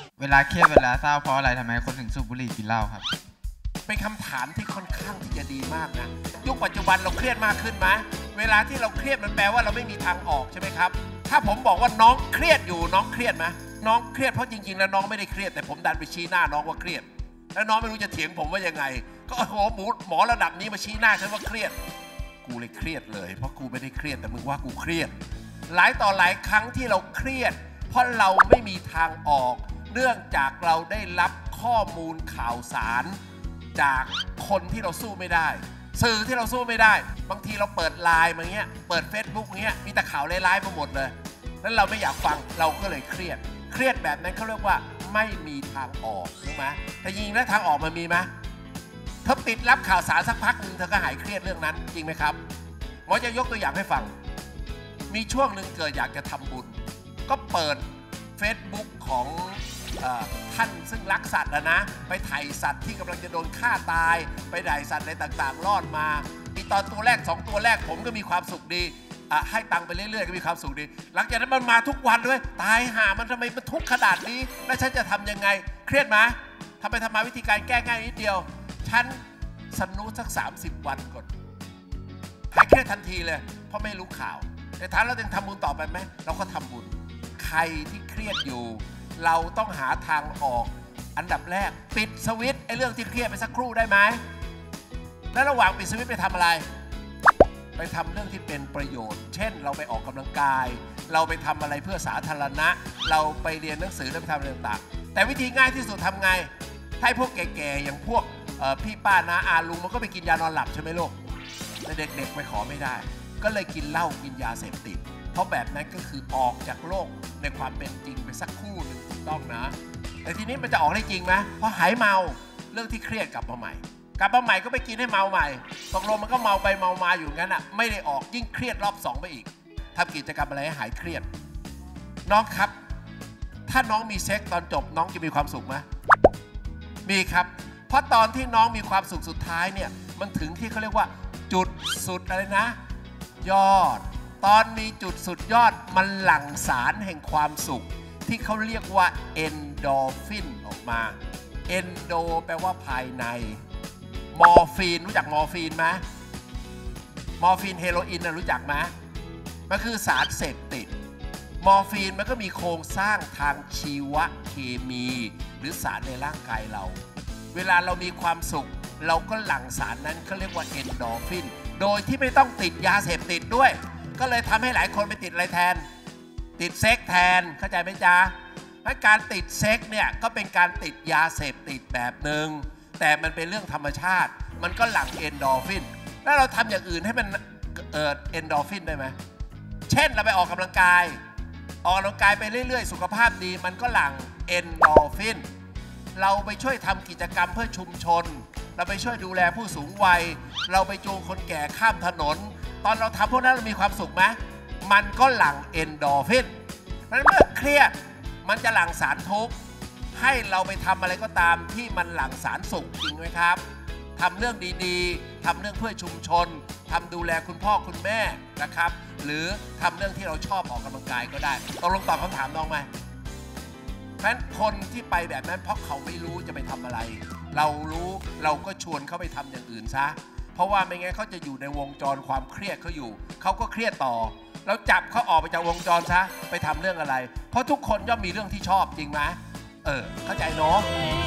เวลาเครียดเวลาเศร้าเพราะอะไรทำไมคนถึงสูบบุหรี่กินเหล้าครับเป็นคำถามที่ค่อนข้างที่จะดีมากนะยุคปัจจุบันเราเครียดมากขึ้นไหมเวลาที่เราเครียดมันแปลว่าเราไม่มีทางออกใช่ไหมครับถ้าผมบอกว่าน้องเครียดอยู่น้องเครียดไหมน้องเครียดเพราะจริงๆแล้วน้องไม่ได้เครียดแต่ผมดันไปชี้หน้าน้องว่าเครียดแล้วน้องไม่รู้จะเถียงผมว่ายังไงก็โอ้โหหมอระดับนี้มาชี้หน้าฉันว่าเครียดกูเลยเครียดเลยเพราะกูไม่ได้เครียดแต่มึงว่ากูเครียดหลายต่อหลายครั้งที่เราเครียดเพราะเราไม่มีทางออกเนื่องจากเราได้รับข้อมูลข่าวสารจากคนที่เราสู้ไม่ได้สื่อที่เราสู้ไม่ได้บางทีเราเปิดไลน์มาเงี้ยเปิด Facebook เงี้ยมีแต่ข่าวร้ายๆมาหมดเลยแล้วเราไม่อยากฟังเราก็เลยเครียดแบบนั้นเขาเรียกว่าไม่มีทางออกรู้ไหมแต่จริงๆแล้วทางออกมันมีไหมเธอปิดรับข่าวสารสักพักหนึ่งเธอก็หายเครียดเรื่องนั้นจริงไหมครับหมอจะยกตัวอย่างให้ฟังมีช่วงหนึ่งเกิดอยากจะทำบุญก็เปิด Facebook ของท่านซึ่งรักสัตว์นะไปถ่ายสัตว์ที่กำลังจะโดนฆ่าตายไปถ่ายสัตว์ในต่างๆรอดมามีตอนตัวแรก2ตัวแรกผมก็มีความสุขดีให้ตังค์ไปเรื่อยๆก็มีความสุขดีหลังจากนั้นมันมาทุกวันด้วยตายห่ามันทำไมมันทุกข์ขนาดนี้แล้วฉันจะทำยังไงเครียดไหมทำไปทำมาวิธีการแก้ง่ายนิดเดียวฉันสนุกสัก30 วันก่อนหายเครียดทันทีเลยเพราะไม่รู้ข่าวแต่ถามเราจะทำบุญต่อไปไหมเราก็ทำบุญใครที่เครียดอยู่เราต้องหาทางออกอันดับแรกปิดสวิตช์ไอ้เรื่องที่เครียดไปสักครู่ได้ไหมแล้วระหว่างปิดสวิตช์ไปทำอะไรไปทำเรื่องที่เป็นประโยชน์เช่นเราไปออกกำลังกายเราไปทำอะไรเพื่อสาธารณะเราไปเรียนหนังสือเราไปทำอะไรต่างๆแต่วิธีง่ายที่สุดทำไงให้พวกแก่ๆอย่างพวกพี่ป้าน้าอาลุงมันก็ไปกินยานอนหลับใช่ไหมลูกแต่เด็กๆไปขอไม่ได้ก็เลยกินเหล้ากินยาเสพติดเพราะแบบนั้นก็คือออกจากโลกในความเป็นจริงไปสักครู่หนึ่งถูกต้องนะแต่ทีนี้มันจะออกได้จริงไหมพอหายเมาเรื่องที่เครียดกลับมาใหม่ก็ไปกินให้เมาใหม่ตกลงมันก็เมาไปเมามาอยู่งั้นอ่ะไม่ได้ออกยิ่งเครียดรอบ2ไปอีกทำกิจกรรมอะไรให้หายเครียดน้องครับถ้าน้องมีเซ็กตอนจบน้องจะมีความสุขไหมมีครับเพราะตอนที่น้องมีความสุขสุดท้ายเนี่ยมันถึงที่เขาเรียกว่าจุดสุดอะไรนะยอดตอนมีจุดสุดยอดมันหลั่งสารแห่งความสุขที่เขาเรียกว่าเอนโดฟินออกมาเอนโดแปลว่าภายในมอร์ฟีนรู้จักมอร์ฟีนไหมมอร์ฟีนเฮโรอีนรู้จักไหมมันคือสารเสพติดมอร์ฟีนมันก็มีโครงสร้างทางชีวเคมีหรือสารในร่างกายเราเวลาเรามีความสุขเราก็หลั่งสารนั้นเขาเรียกว่าเอนโดฟินโดยที่ไม่ต้องติดยาเสพติดด้วยก็เลยทำให้หลายคนไปติดอะไรแทนติดเซ็กแทนเข้าใจไหมจ๊ะการติดเซ็กเนี่ยก็เป็นการติดยาเสพติดแบบหนึ่งแต่มันเป็นเรื่องธรรมชาติมันก็หลั่งเอนโดฟินแล้วเราทำอย่างอื่นให้มันเอนโดฟินได้ไหมเช่นเราไปออกกำลังกายไปเรื่อยๆสุขภาพดีมันก็หลั่งเอนโดฟินเราไปช่วยทำกิจกรรมเพื่อชุมชนเราไปช่วยดูแลผู้สูงวัยเราไปจูงคนแก่ข้ามถนนตอนเราทำพวกนั้นเรามีความสุขไหมมันก็หลั่งเอนโดฟินเพราะฉะนั้นเมื่อเครียดมันจะหลั่งสารทุกข์ให้เราไปทำอะไรก็ตามที่มันหลั่งสารสุขจริงไหมครับทำเรื่องดีๆทำเรื่องเพื่อชุมชนทำดูแลคุณพ่อคุณแม่นะครับหรือทำเรื่องที่เราชอบออกกำลังกายก็ได้ตอบคำถามน้องไหมเพราะฉะนั้นคนที่ไปแบบนั้นเพราะเขาไม่รู้จะไปทำอะไรเรารู้เราก็ชวนเขาไปทำอย่างอื่นซะเพราะว่าไม่งั้นเขาจะอยู่ในวงจรความเครียดเขาอยู่เขาก็เครียดต่อแล้วจับเขาออกไปจากวงจรซะไปทำเรื่องอะไรเพราะทุกคนย่อมมีเรื่องที่ชอบจริงไหมเข้าใจเนาะ